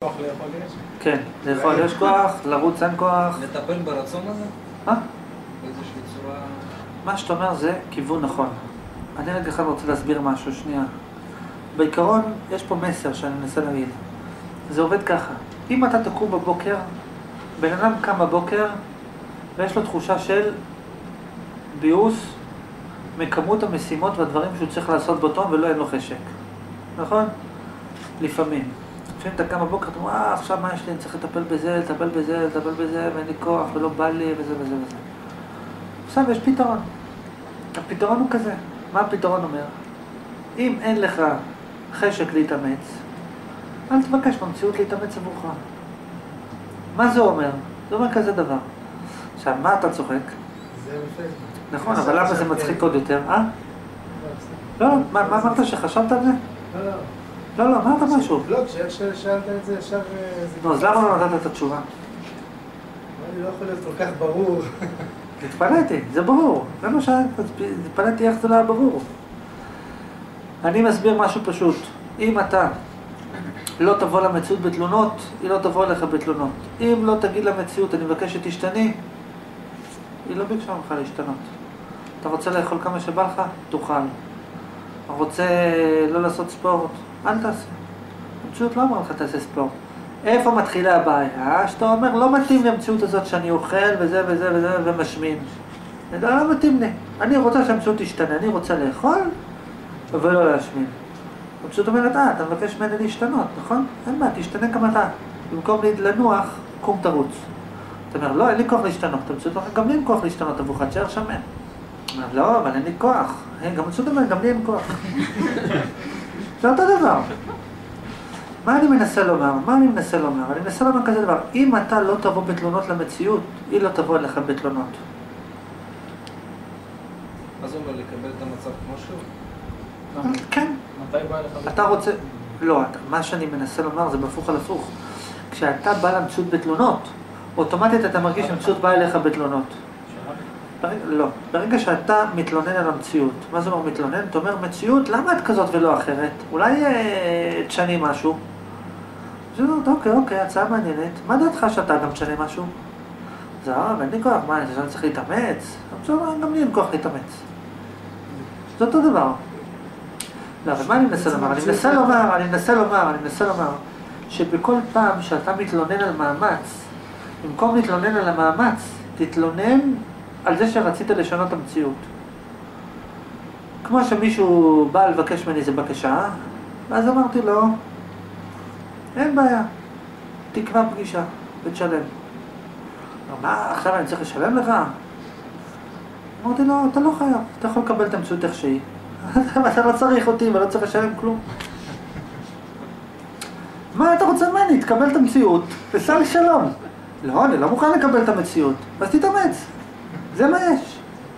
כוח לאכול יש? כן, לאכול יש כוח, לרוץ אין כוח. לטפל ברצון הזה? מה? באיזושהי צורה... מה שאתה אומר זה כיוון נכון. אני רגע אחד רוצה להסביר משהו, שנייה. בעיקרון, יש פה מסר שאני מנסה להגיד. זה עובד ככה. אם אתה תקום בבוקר, בן אדם קם בבוקר, ויש לו תחושה של ביוס מכמות המשימות והדברים שהוא צריך לעשות באותו, ולא אין לו חשק. נכון? לפעמים. לפעמים אתה קם בבוקר, אתה אומר, עכשיו מה יש לי? אני צריך לטפל בזה, לטפל בזה, לטפל בזה, ואין לי כוח, ולא בא לי, וזה וזה וזה. עכשיו יש פתרון. הפתרון הוא כזה. מה הפתרון אומר? אם אין לך חשק להתאמץ, אל תבקש במציאות להתאמץ עבורך. מה זה אומר? זה אומר כזה דבר. עכשיו, מה אתה צוחק? זה בפייסבוק. נכון, אבל למה זה מצחיק עוד יותר, אה? לא, מה אמרת שחשבת על זה? לא. לא, אמרת משהו. לא, כששאלת את זה, ישר... נו, אז למה לא נתת את התשובה? אני לא יכול להיות כל כך ברור. התפלאתי, זה ברור. זה מה התפלאתי איך זה לא היה ברור. אני מסביר משהו פשוט. אם אתה לא תבוא למציאות בתלונות, היא לא תבוא אליך בתלונות. אם לא תגיד למציאות, אני מבקש שתשתני, היא לא ביקשה ממך להשתנות. אתה רוצה לאכול כמה שבא לך? תאכל. אתה רוצה לא לעשות ספורט? אל תעשה. המציאות לא אמרה לך תעשה ספורט. איפה מתחילה הבעיה? שאתה אומר, לא מתאים לי המציאות הזאת שאני אוכל וזה וזה וזה ומשמין. לא מתאים לי. אני רוצה שהמציאות תשתנה, אני רוצה לאכול ולא להשמין. המציאות אומרת, אתה מבקש ממני להשתנות, נכון? אין מה, תשתנה גם אתה. במקום לנוח, קום תרוץ. אתה אומר, לא, אין לי כוח להשתנות. המציאות אומרת, גם לי אין כוח להשתנות עבורך, תשאר שמן. אומר, לא, אבל אין לי כוח. גם המציאות אומרת, גם לי אין כוח. זה אותו דבר. מה אני מנסה לומר? אני מנסה לומר כזה דבר. אם אתה לא תבוא בתלונות למציאות, היא לא תבוא אליך בתלונות. מה זה אומר לקבל את המצב כמו שהוא? כן. מתי בא לך? אתה רוצה... לא, מה שאני מנסה לומר זה בהפוך על הפוך. כשאתה בא למציאות בתלונות, אוטומטית אתה מרגיש שהמציאות באה אליך בתלונות. לא. ברגע שאתה מתלונן על המציאות, מה זה אומר מתלונן? אתה אומר, מציאות, למה את כזאת ולא אחרת? אולי תשני משהו? זה אוקיי, הצעה מעניינת. מה דעתך שאתה גם תשנה משהו? זה אין לי כוח, מה, אני צריך להתאמץ? גם לי אין כוח להתאמץ. זה אותו דבר. לא, אבל מה אני מנסה לומר? אני מנסה לומר שבכל פעם שאתה מתלונן על מאמץ, במקום להתלונן על המאמץ, תתלונן על זה שרצית לשנות את המציאות. כמו שמישהו בא לבקש ממני איזה בקשה, ואז אמרתי לו, אין בעיה, תקבע פגישה ותשלם. מה, עכשיו אני צריך לשלם לך? אמרתי לו, אתה לא חייב, אתה יכול לקבל את המציאות איך שהיא. אתה לא צריך אותי ולא צריך לשלם כלום. מה אתה רוצה ממני? תקבל את המציאות וסע לשלום. לא, אני לא מוכן לקבל את המציאות, אז תתאמץ. זה מה יש.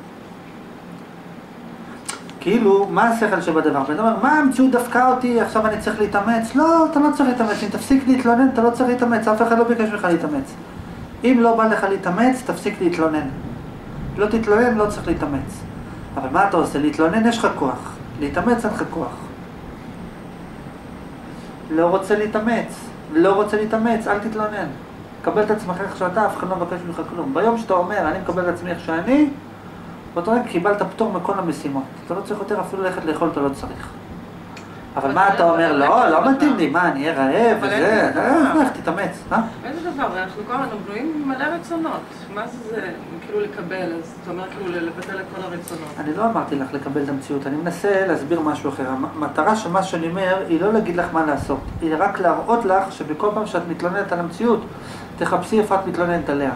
כאילו, מה השכל שבדבר? ואתה אומר, מה המציאות דפקה אותי, עכשיו אני צריך להתאמץ? לא, אתה לא צריך להתאמץ. אם תפסיק להתלונן, אתה לא צריך להתאמץ. אף אחד לא ביקש ממך להתאמץ. אם לא בא לך להתאמץ, תפסיק להתלונן. לא תתלונן, לא צריך להתאמץ. אבל מה אתה עושה? להתלונן יש לך כוח. להתאמץ אין לך כוח. לא רוצה להתאמץ, אל תתלונן. קבל את עצמך איך שאתה, אף אחד לא מבקש ממך כלום. ביום שאתה אומר, אני מקבל את עצמי איך שאני, באותו רגע קיבלת פטור מכל המשימות. אתה לא צריך יותר אפילו ללכת לאכול, אתה לא צריך. אבל מה אתה אומר? לא מתאים לי, מה, אני אהיה רעב וזה, איך תתאמץ, איזה דבר, אנחנו כל הזמן בנויים מלא רצונות. מה זה כאילו לקבל? אז אתה אומר כאילו לבטל את כל הרצונות. אני לא אמרתי לך לקבל את המציאות, אני מנסה להסביר משהו אחר. המטרה של מה שאני אומר היא לא להגיד לך מה לעשות, היא רק להראות לך שבכל פעם שאת מתלוננת על המציאות, תחפשי איפה את מתלוננת עליה.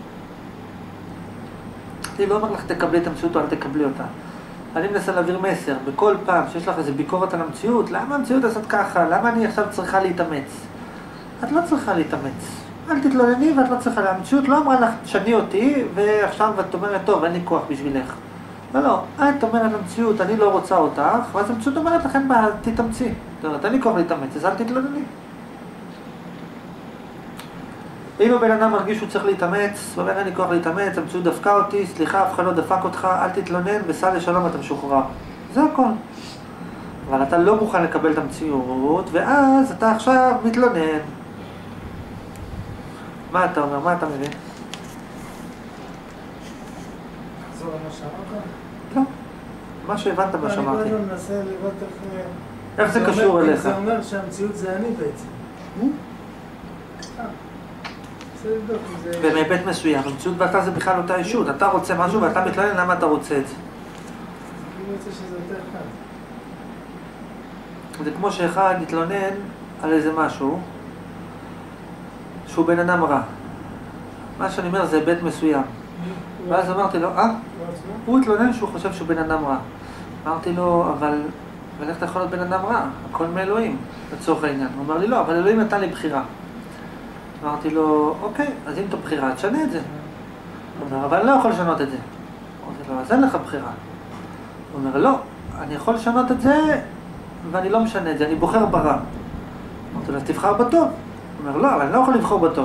אני לא אומר לך תקבלי את המציאות או אל תקבלי אותה. אני מנסה להעביר מסר, בכל פעם שיש לך איזו ביקורת על המציאות, למה המציאות עשת ככה? למה אני עכשיו צריכה להתאמץ? את לא צריכה להתאמץ. אל תתלונני ואת לא צריכה. המציאות לא אמרה לך, תשני אותי, ועכשיו את אומרת, טוב, אין לי כוח בשבילך. לא, את אומרת למציאות, אני לא רוצה אותך, ואז המציאות אומרת לכן, תתאמצי. זאת אומרת, אין לי כוח להתאמץ, אז אל תתלונני. אם הבן אדם מרגיש שהוא צריך להתאמץ, ואומר אין לי כוח להתאמץ, המציאות דפקה אותי, סליחה, אף אחד לא דפק אותך, אל תתלונן וסע לשלום, אתה משוחרר. זה הכל. אבל אתה לא מוכן לקבל את המציאות, ואז אתה עכשיו מתלונן. מה אתה אומר? מה אתה מבין? תחזור על מה שאמרת? לא. מה שהבנת מה שאמרתי. אני קודם מנסה לראות איך זה קשור אליך? זה אומר שהמציאות זה אני בעצם. רוצה לבדוק אם זה... ומהיבט מסוים, המציאות ואתה זה בכלל אותה אישות. אתה רוצה משהו ואתה מתלונן למה אתה רוצה את זה. אני רוצה שזה יותר קל. זה כמו שאחד יתלונן על איזה משהו שהוא בן אדם רע. מה שאני אומר זה היבט מסוים. ואז אמרתי לו, הוא התלונן שהוא חושב שהוא בן אדם רע. אמרתי לו, אבל איך אתה יכול להיות בן אדם רע? הכל מאלוהים, לצורך העניין. הוא אמר לי, לא, אבל אלוהים נתן לי בחירה. אמרתי לו, אוקיי, אז אם אתה בחירה, תשנה את זה. הוא אומר, אבל אני לא יכול לשנות את זה. אמרתי לו, אז אין לך בחירה. הוא אומר, לא, אני יכול לשנות את זה, ואני לא משנה את זה, אני בוחר ברע. אמרתי לו, אז תבחר בטוב. הוא אומר, לא, אבל אני לא יכול לבחור בטוב.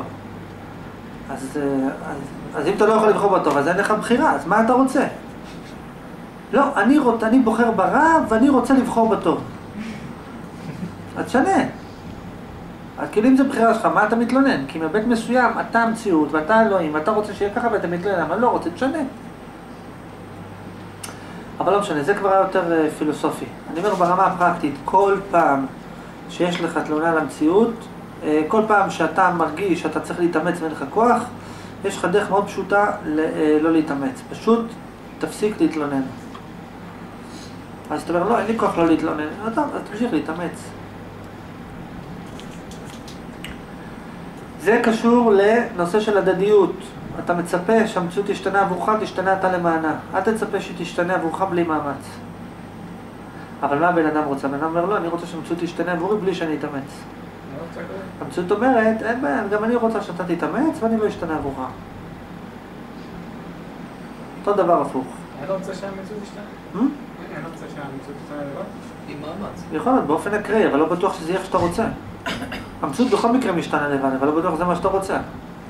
אז אם אתה לא יכול לבחור בטוב, אז אין לך בחירה, אז מה אתה רוצה? לא, אני בוחר ברע, ואני רוצה לבחור בטוב. אז תשנה. אז כאילו אם זה בחירה שלך, מה אתה מתלונן? כי מבית מסוים, אתה המציאות, ואתה אלוהים, אתה רוצה שיהיה ככה ואתה מתלונן, אבל לא רוצה, תשנה. אבל לא משנה, זה כבר היה יותר פילוסופי. אני אומר ברמה הפרקטית, כל פעם שיש לך תלונה על המציאות, כל פעם שאתה מרגיש שאתה צריך להתאמץ ואין לך כוח, יש לך דרך מאוד פשוטה לא להתאמץ. פשוט תפסיק להתלונן. אז אתה אומר, לא, אין לי כוח לא להתלונן. אז תמשיך להתאמץ. זה קשור לנושא של הדדיות. אתה מצפה שהמציאות תשתנה עבורך, תשתנה אתה למענה. אל תצפה שתשתנה עבורך בלי מאמץ. אבל מה הבן אדם רוצה? הבן אדם אומר, לא, אני רוצה שהמציאות תשתנה עבורי בלי שאני אתאמץ. המציאות אומרת, אין בעיה, גם אני רוצה שאתה תתאמץ ואני לא אשתנה עבורך. אותו דבר הפוך. אני לא רוצה שהמציאות תשתנה. אני לא רוצה שהמציאות תשתנה לבד. עם מאמץ. יכול להיות, באופן אקראי, אבל לא בטוח שזה יהיה איך שאתה רוצה. המציאות בכל מקרה משתנה לבד, אבל לא בטוח שזה מה שאתה רוצה.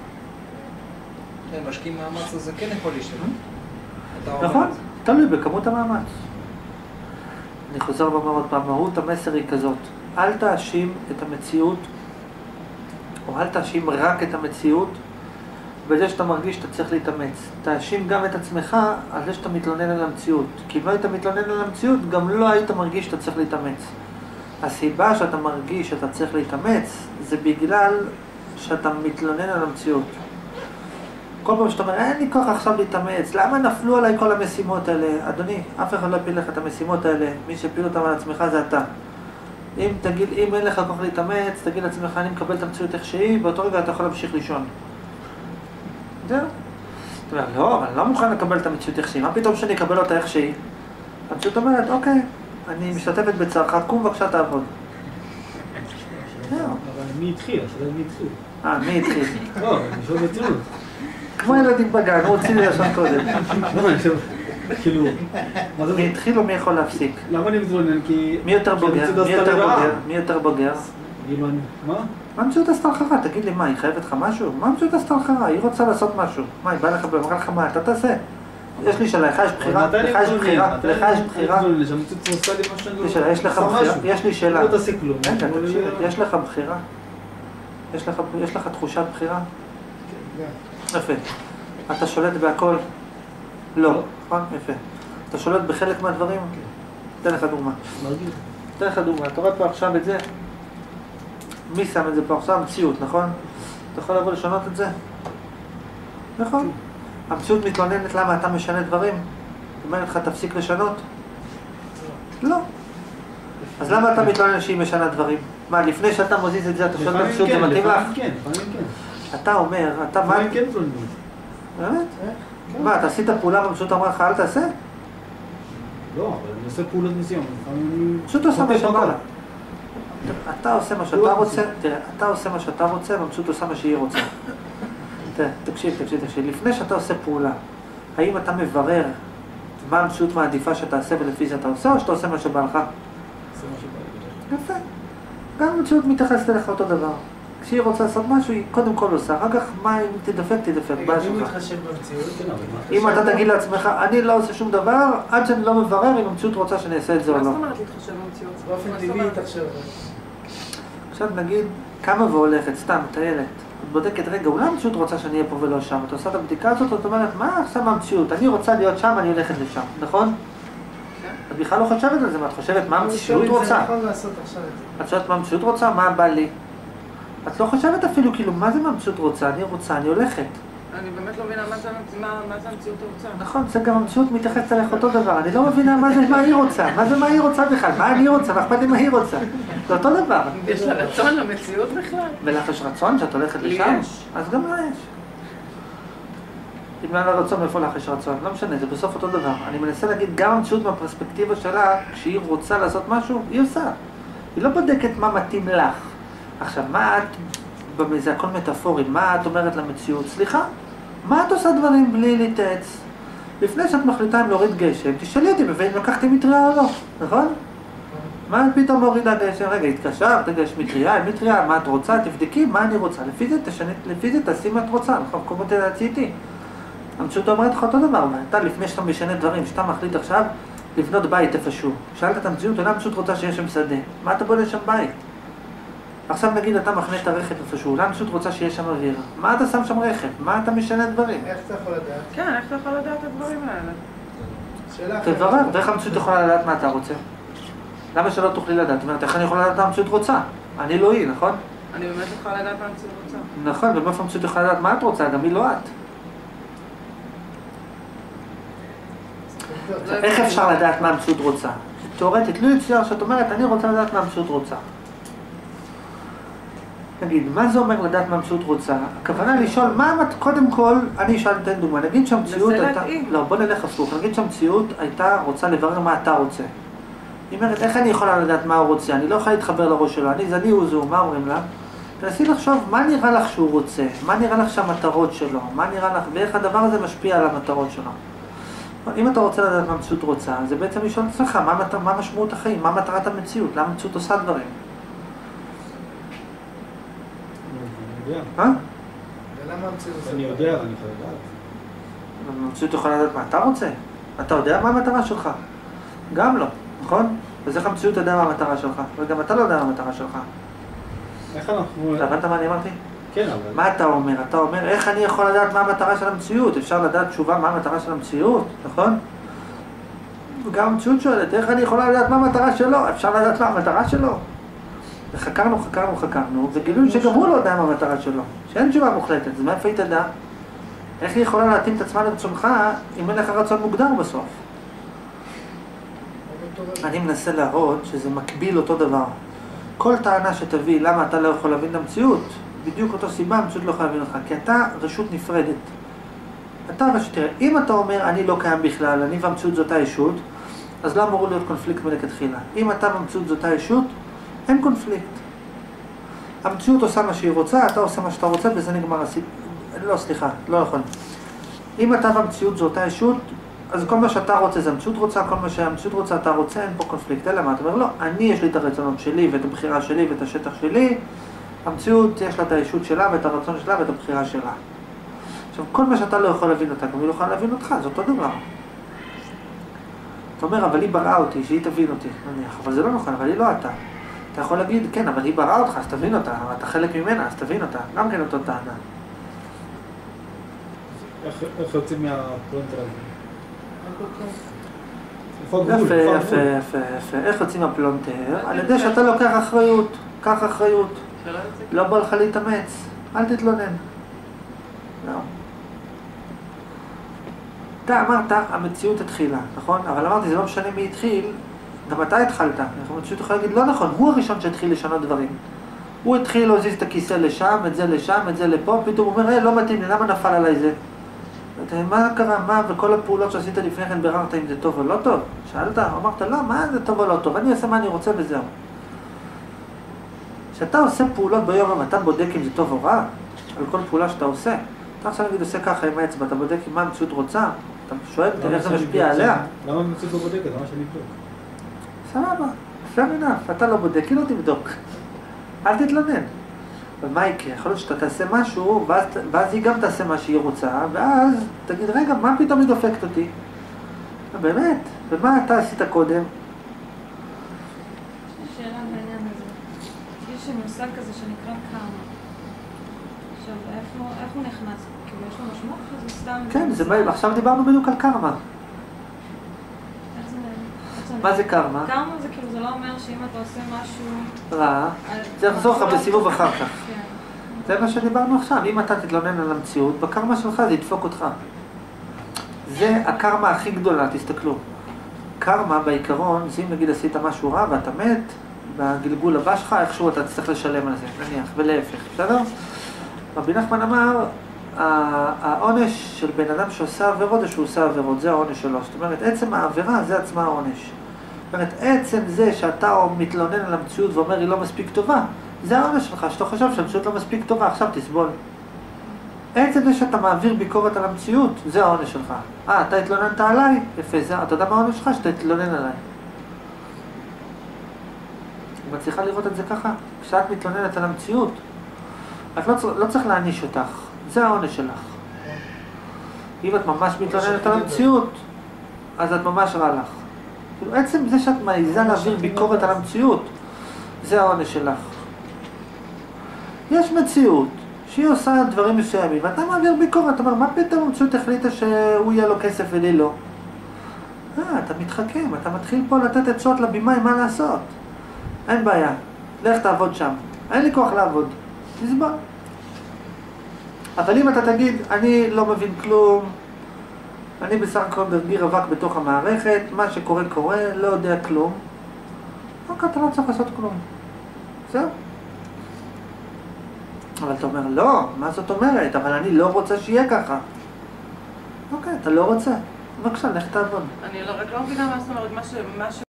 כן, משקיעים מאמץ הזה כן יכול להשתנה. נכון, תלוי בכמות המאמץ. אני חוזר ואומר עוד פעם, מהות המסר היא כזאת. אל תאשים את המציאות, או אל תאשים רק את המציאות, בזה שאתה מרגיש שאתה צריך להתאמץ. תאשים גם את עצמך על זה שאתה מתלונן על המציאות. כי אם לא היית מתלונן על המציאות, גם לא היית מרגיש שאתה צריך להתאמץ. הסיבה שאתה מרגיש שאתה צריך להתאמץ, זה בגלל שאתה מתלונן על המציאות. כל פעם שאתה אומר, אין לי כוח עכשיו להתאמץ, למה נפלו עליי כל המשימות האלה? אדוני, אף אחד לא הפיל לך את המשימות האלה, מי שהפיל אותם על עצמך זה אתה. אם אין לך כוח להתאמץ, תגיד לעצמך, אני מקבל את המציאות איך שהיא, באותו רגע אתה יכול להמשיך לישון. זהו. אתה אומר, לא, אבל אני לא מוכן לקבל את המציאות איך שהיא, מה פתאום שאני אקבל אותה איך שהיא? המציאות אומרת, אוקיי, אני משתתפת בצערך, קום בבקשה תעבוד. זהו. אבל מי התחיל? השאלה מי התחיל. מי התחיל? לא, אני שואל בציונות. כמו ילדים בגן, הוא הוציא לי לשם קודם. לא, אני חושב, כאילו... מי התחיל או מי יכול להפסיק? למה אני מתלונן? כי... מי יותר בוגר? מי יותר בוגר? מה? מה המציאות עשתה לך רע? תגיד לי, מה, היא חייבת לך משהו? מה המציאות עשתה לך רע? היא רוצה לעשות משהו. מה, היא באה לך ואמרה לך מה, אתה תעשה? יש לי שאלה, לך יש בחירה? לך יש בחירה? לך יש בחירה? יש לי שאלה. לא תעשה כלום. יש לך בחירה? יש לך תחושת בחירה? יפה. אתה שולט בהכל? לא. נכון? יפה. אתה שולט בחלק מהדברים? אתן לך דוגמה. אתן לך דוגמה. אתה רואה פה עכשיו את זה? מי שם את זה פה עכשיו? המציאות, נכון? אתה יכול לבוא לשנות את זה? נכון. המציאות מתלוננת למה אתה משנה דברים? אומרת לך תפסיק לשנות? לא. אז למה אתה מתלונן שהיא משנה דברים? מה, לפני שאתה מוזיז את זה, אתה שואל במציאות, זה מתאים לך? כן. אתה אומר, אתה מה? כן תלונן. באמת? מה, אתה עשית פעולה והמציאות אמרה לך, אל תעשה? לא, אבל אני עושה פעולות מסוים. פשוט עושה מה שאמרה לה. אתה עושה מה שאתה רוצה, תראה, אתה עושה מה שאתה רוצה, והמציאות עושה מה שהיא רוצה. תקשיב. לפני שאתה עושה פעולה, האם אתה מברר מה המציאות מעדיפה שתעשה ולפי זה אתה עושה, או שאתה עושה מה שבא לך? עושה מה שבא לי. יפה. גם המציאות מתייחסת אליך אותו דבר. כשהיא רוצה לעשות משהו, היא קודם כל עושה, אחר כך מה אם תדפק, בעיה אם שלך. מתחשב במציאות, אם אתה תגיד לעצמך, אני לא עושה שום דבר, עד שאני לא מברר אם המציאות רוצה שאני אעשה את זה או מה לא. זאת אומרת להתחשב במציאות? באופן טבעי תחשב. עכשיו נגיד קמה והולכת, סתם, טיילת. את בודקת, רגע, אולי המציאות רוצה שאני אהיה פה ולא שם. את עושה את הבדיקה הזאת, את אומרת, מה עכשיו המציאות? אני רוצה להיות שם, אני הולכת לשם, נכון? את בכלל לא חושבת על זה, מה את חושבת? מה המציאות רוצה? זה נכון לעשות עכשיו את זה. את שואלת מה המציאות רוצה? מה בא לי? את לא חושבת אפילו, כאילו, מה זה מה המציאות רוצה? אני רוצה, אני הולכת. אני באמת לא מבינה מה זה המציאות רוצה. נכון, זה גם המציאות מתייחסת אליך אותו דבר. אני לא מבינה מה זה מה היא רוצה. מה זה מה היא רוצה בכלל? מה אני רוצה? מה אכפת לי מה היא רוצה? זה אותו דבר. יש לה רצון למציאות בכלל? ולך יש רצון שאת הולכת לשם? יש. אז גם לה יש. אם אין לה רצון, מאיפה לך יש רצון? לא משנה, זה בסוף אותו דבר. אני מנסה להגיד, גם המציאות מהפרספקטיבה שלה, כשהיא רוצה לעשות משהו, היא עושה. היא לא בודקת מה מתאים לך. עכשיו, מה את, זה הכל מטאפורי, מה את אומרת למציאות? סליחה, מה את עושה דברים בלי להתעץ? לפני שאת מחליטה אם להוריד גשם, תשאלי אותי, אם לקחתי מטריה או לא, נכון? מה את פתאום מורידה גשם? רגע, התקשרת, רגע, יש מטריה, מה את רוצה? תבדקי, מה אני רוצה? לפי זה תעשי מה את רוצה, נכון? כמו תדעצי איתי. המציאות אומרת לך אותו דבר, אתה לפני שאתה משנה דברים, שאתה מחליט עכשיו לבנות בית איפשהו. שאלת את המציאות, אולי המציאות רוצה שיש שם שדה. מה אתה בונה שם בית? עכשיו נגיד אתה מחנה את הרכב איפשהו, אולי המציאות רוצה שיש שם אוויר. מה אתה שם שם רכב? מה אתה משנה דברים? איך אתה יכול לדעת? כן, איך אתה יכול לדעת את הדברים האלה? שאלה אחרת. תברר, ואיך המציאות יכולה לדעת מה אתה רוצה? למה שלא תוכלי לדעת? זאת אומרת, איך אני יכולה לדעת מה המציאות רוצה? אני לא היא, נכון? אני באמת לא יכולה לדעת מה המציאות רוצה. נכון, ומאיפה המציאות יכולה לדעת מה את רוצה? גם היא לא את. איך אפשר לדעת מה המציאות רוצה? תיאורטית, לא יצייר שאת אומרת, אני רוצה לדעת מה המציאות רוצה. נגיד, מה זה אומר לדעת מה המציאות רוצה? הכוונה לשאול, קודם כל, אני אשאל את דוגמה, נגיד שהמציאות הייתה... לא, בוא נלך הפוך, נגיד שהמציאות הייתה רוצה לברר מה אתה רוצה. היא אומרת, איך אני יכולה לדעת מה הוא רוצה? אני לא יכולה להתחבר לראש שלו, אני הוא זו, מה אומרים לה? תנסי לחשוב, מה נראה לך שהוא רוצה? מה נראה לך שהמטרות שלו? מה נראה לך, ואיך הדבר הזה משפיע על המטרות שלו? אם אתה רוצה לדעת מה המציאות רוצה, זה בעצם לשאול את עצמך, מה משמעות החיים? מה מטרת המציאות? למה המציאות עושה דברים? ולמה המציאות עושה? אני יודע, אני יכול לדעת. המציאות יכולה לדעת מה אתה רוצה? אתה יודע מה המטרה שלך? גם לא, נכון? אז איך המציאות יודע מה המטרה שלך? וגם אתה לא יודע מה המטרה שלך. איך אנחנו... הבנת מה אני אמרתי? כן, אבל... מה אתה אומר? אתה אומר, איך אני יכול לדעת מה המטרה של המציאות? אפשר לדעת תשובה מה המטרה של המציאות, נכון? וגם המציאות שואלת, איך אני יכולה לדעת מה המטרה שלו? אפשר לדעת מה המטרה שלו? וחקרנו, וגילו שגם הוא לא יודע מה המטרה שלו, שאין תשובה מוחלטת, אז מאיפה היא תדע? איך היא יכולה להתאים את עצמה לרצונך אם אין לך רצון מוגדר בסוף? אני מנסה להראות שזה מקביל אותו דבר. כל טענה שתביא למה אתה לא יכול להבין את המציאות, בדיוק אותו סיבה, המציאות לא יכולה להבין אותך, כי אתה רשות נפרדת. תראה, אם אתה אומר אני לא קיים בכלל, אני והמציאות זאת הישות, אז לא אמור להיות קונפליקט מלכתחילה. אם אתה והמציאות זאת הישות, אין קונפליקט. המציאות עושה מה שהיא רוצה, אתה עושה מה שאתה רוצה, וזה נגמר הסיפור. לא, סליחה, לא נכון. אם אתה והמציאות זאת הישות, אז כל מה שאתה רוצה זה המציאות רוצה, כל מה שהמציאות רוצה אתה רוצה, אין פה קונפליקט. אלא מה? אתה אומר, לא, אני יש לי את הרצונות שלי ואת הבחירה שלי ואת השטח שלי, המציאות יש לה את הישות שלה ואת הרצון שלה ואת הבחירה שלה. עכשיו, כל מה שאתה לא יכול להבין אותה, גם היא לא יכולה להבין אותך, זה אותו דבר. אתה אומר, אבל היא בראה אותי, שהיא תבין אותי, נניח, אבל זה לא נכון, אבל היא לא אתה. אתה יכול להגיד, כן, אבל היא בראה אותך, אז תבין אותה, אתה חלק ממנה, אז תבין אותה, גם כן אותו טענה. איך יוצאים מהפלונטר הזה? יפה. איך יוצאים מהפלונטר? על ידי שאתה לוקח אחריות, קח אחריות. לא בא לך להתאמץ, אל תתלונן. לא. אתה אמרת, המציאות התחילה, נכון? אבל אמרתי, זה לא משנה מי התחיל, גם אתה התחלת. המציאות יכולה להגיד, לא נכון, הוא הראשון שהתחיל לשנות דברים. הוא התחיל להזיז את הכיסא לשם, את זה לשם, את זה לפה, פתאום הוא אומר, לא מתאים לי, למה נפל עליי זה? מה קרה, מה, וכל הפעולות שעשית לפני כן ביררת אם זה טוב או לא טוב? שאלת, אמרת, לא, מה זה טוב או לא טוב? אני אעשה מה אני רוצה וזהו. כשאתה עושה פעולות ביום, אתה בודק אם זה טוב או רע, על כל פעולה שאתה עושה. אתה עכשיו נגיד עושה ככה עם האצבע, אתה בודק אם מה המציאות רוצה, אתה שואל, תראה איך זה משפיע עליה. למה המציאות לא בודקת? למה שאני אבדוק? סבבה, fair enough, אתה לא בודק, היא לא תבדוק. אל תתלונן. אבל מה יקרה? יכול להיות שאתה תעשה משהו, ואז היא גם תעשה מה שהיא רוצה, ואז תגיד, רגע, מה פתאום היא דופקת אותי? באמת, ומה אתה עשית קודם? שאלה בעניין הזה. יש מושג כזה שנקרא קרמה. עכשיו, איך הוא נכנס? כאילו, יש לו משמעות שזה סתם... כן, עכשיו דיברנו בדיוק על קרמה. איך זה... מה זה קרמה? קרמה זה כאילו, זה לא אומר שאם אתה עושה משהו... רע, זה יחזור לך בסיבוב אחר כך. כן. זה מה שדיברנו עכשיו, אם אתה תתלונן על המציאות, בקרמה שלך זה ידפוק אותך. זה הקרמה הכי גדולה, תסתכלו. קרמה בעיקרון, זה אם נגיד עשית משהו רע ואתה מת, בגלגול הבא שלך, איכשהו אתה תצטרך לשלם על זה, נניח, ולהפך, בסדר? רבי נחמן אמר, העונש של בן אדם שעושה עבירות זה שהוא עושה עבירות, זה העונש שלו. זאת אומרת, עצם העבירה זה עצמה העונש. זאת אומרת, עצם זה שאתה מתלונן על המציאות ואומר היא לא מספיק טובה, זה העונש שלך, שאתה חושב שהמציאות לא מספיק טובה, עכשיו תסבול. עצם זה שאתה מעביר ביקורת על המציאות, זה העונש שלך. אתה התלוננת עליי? יפה, אתה יודע מה העונש שלך? שאתה התלונן עליי. את מצליחה לראות את זה ככה? כשאת מתלוננת על המציאות, את לא צריך להעניש אותך, זה העונש שלך. אם את ממש מתלוננת על המציאות, אז את ממש רע לך. עצם זה שאת מעיזה להעביר ביקורת על המציאות, זה העונש שלך. יש מציאות שהיא עושה דברים מסוימים, ואתה מעביר ביקורת, אתה אומר, מה פתאום המציאות החליטה שהוא יהיה לו כסף ולי לא? אתה מתחכם, אתה מתחיל פה לתת עצות לבימאי מה לעשות. אין בעיה, לך תעבוד שם. אין לי כוח לעבוד. תסבול. אבל אם אתה תגיד, אני לא מבין כלום, אני בסך הכל דרגי רווק בתוך המערכת, מה שקורה קורה, לא יודע כלום, אוקיי, אתה לא צריך לעשות כלום. זהו. אבל אתה אומר, לא, מה זאת אומרת? אבל אני לא רוצה שיהיה ככה. אוקיי, אתה לא רוצה. בבקשה, לך תעבוד. אני רק לא מבינה מה זאת אומרת, מה